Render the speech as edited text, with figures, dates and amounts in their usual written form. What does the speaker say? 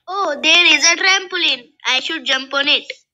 Oh, there is a trampoline. I should jump on it.